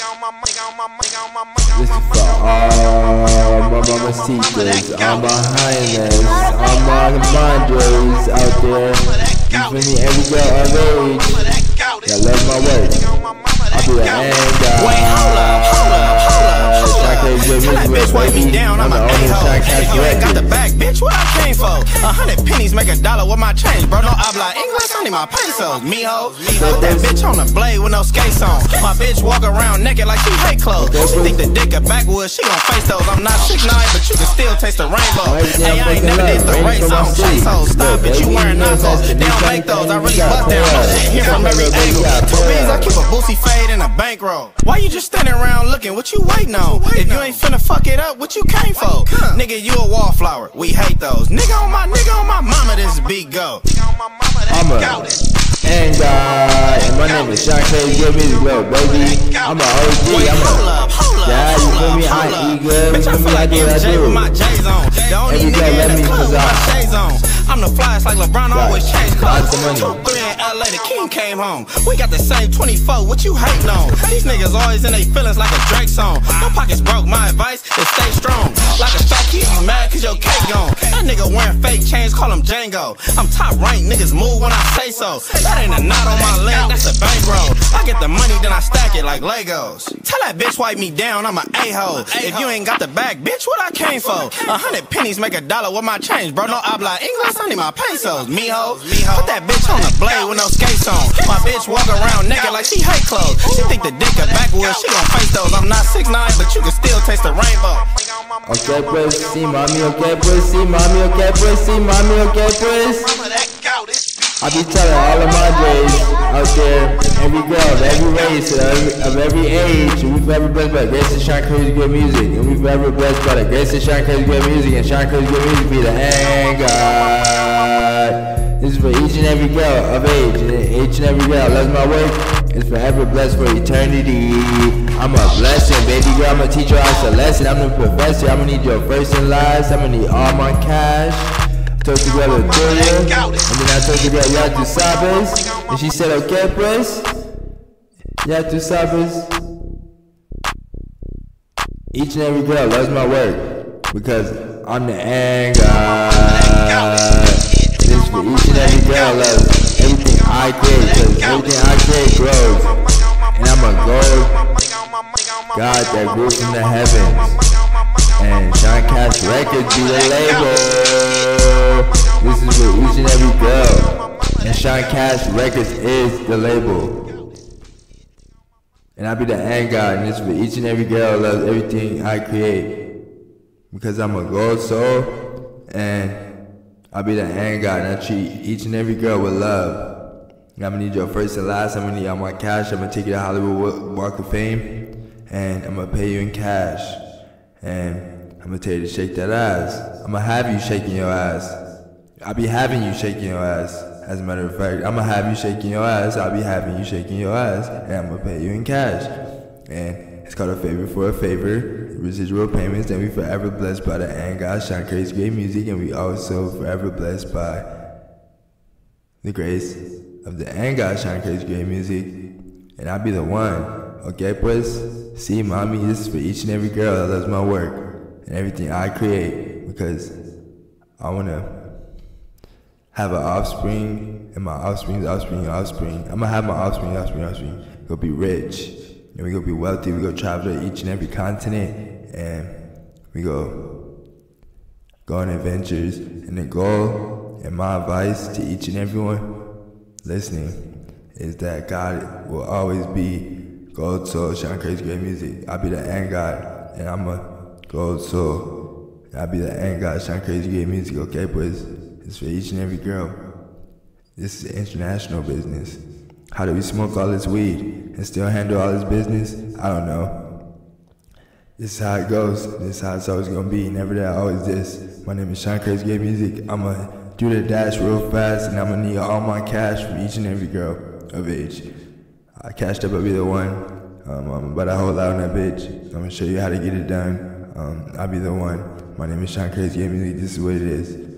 This is for all my mamacitas, all my hyenas, all my mandras out there. You feel me? Every girl of age that love my work. I'll be the end guy. Wait, hold up. Tell that bitch wipe me down, I'm a a-hole. If you ain't got the bag, bitch, what I came for? 100 pennies make $1 with my change, bro. No habla English, I need my pesos, mijo. Put that bitch on the blade with no skates on. My bitch walk around naked like she hate clothes. She think the dick a backwood, she gon' face those. I'm not 6'9", but you can still taste the rainbow. Hey, I ain't never did the race on chase hoes. Stop it, you wearing knockoffs. They don't make those, I really bust down my shit here from every angle. 2 B's, I keep a boosie fade and a bankroll. Why you just standing around looking? What you waiting on? If you ain't finna fuck it up, what you came for? Nigga, you a wallflower, we hate those. Nigga on my mama, this beat go. I'm a and and my name is Sean Crazy, give me the glow, baby. I'm a OG, I'm a yeah, you feel me? I eat good, bitch, I feel like MJ with my J's on. The only nigga in the club with my shades on. I'm the flyest like LeBron, always change clothes. 2, 3 in LA, the king came home. We got the same 24, what you hating on? These niggas always in they feelings like a Drake song. No pockets broke, my advice is stay strong. Like a stock, keep you mad cause your cake gone. That nigga wearing fake chains, call him Django. I'm top ranked, niggas move when I say so. That ain't a knot on my leg, that's a bankroll. I get the money, then I stack it like Legos. Tell that bitch wipe me down, I'm a a-hole. If you ain't got the bag, bitch, what I came for? 100 pennies make $1 with my change, bro. No habla English, I need my pesos, mijo. Put that bitch on the blade with no skates on. My bitch walk around naked like she hate clothes. She think the dick a backwood, she gon' face those. I'm not 6'9", but you can still taste the rainbow. Okay, pues, sí, mami, okay, pues, sí, mami, okay, pues, sí, mami, okay, pues. I be telling all of my J's out there, every girl of every race, of every age, and we forever blessed by the grace of Sean Crazy Good Music, and we forever blessed by the grace of Sean Crazy Good Music, and Sean Crazy Good Music be the hand God. This is for each and every girl of age, and each and every girl loves my work. It's forever blessed for eternity. I'm a blessing, baby girl. I'm a teacher, I'm a lesson. I'm the professor. I'm gonna need your first and last. I'm gonna need all my cash. I told the girl Victoria, and then I told the girl Ya Tu Sabes, and she said, okay, pues. Ya Tu Sabes. Each and every girl loves my work because I'm the end God. This for each and every girl loves everything I create, because everything I create grows. And I'm a gold God that grew from the heavens. And Sean Cash Records be the label. This is for each and every girl. And Sean Cash Records is the label. And I be the end God, and this is for each and every girl who loves everything I create. Because I'm a gold soul, and I'll be the end God, and I treat each and every girl with love. I'm gonna need your first and last. I'm gonna need all my cash. I'm gonna take you to Hollywood Walk of Fame, and I'm gonna pay you in cash. And I'm gonna tell you to shake that ass. I'm gonna have you shaking your ass. I'll be having you shaking your ass. As a matter of fact, I'm gonna have you shaking your ass. I'll be having you shaking your ass, and I'm gonna pay you in cash. And it's called a favor for a favor. Residual payments, and we forever blessed by the end God, Sean Crazy Great Music, and we also forever blessed by the grace of the end God, Sean Crazy Great Music, and I'll be the one. Okay, pues, see, mommy, this is for each and every girl that loves my work and everything I create, because I wanna have an offspring, and my offspring's offspring. I'm gonna have my offspring. Go be rich. And we gonna be wealthy, we gonna travel to each and every continent, and we go on adventures. And the goal and my advice to each and everyone listening is that God will always be gold soul, Sean Crazy Great Music. I'll be the end God, and I'm a gold soul. I'll be the end God, Sean Crazy Great Music, okay, pues? It's for each and every girl. This is international business. How do we smoke all this weed and still handle all this business? I don't know. This is how it goes. This is how it's always gonna be. Never that, always this. My name is Sean Crazy Great Music. I'ma do the dash real fast, and I'ma need all my cash from each and every girl of age. I cashed up, I'll be the one. I'm about to hold out on that bitch. I'm gonna show you how to get it done. I'll be the one. My name is Sean Crazy Great Music. This is what it is.